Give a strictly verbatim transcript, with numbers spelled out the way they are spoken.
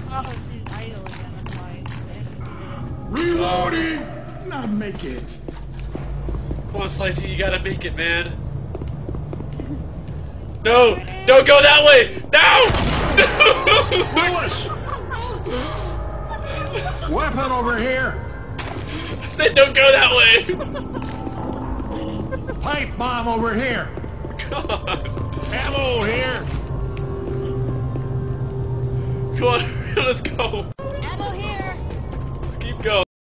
Oh, she's idle again, that's why. Reloading! Not make it. Come on, SlyT, you gotta make it, man. No! Don't go that way! No! Willis! Weapon over here! I said don't go that way! Pipe bomb over here! God. Ammo here! Come on, let's go.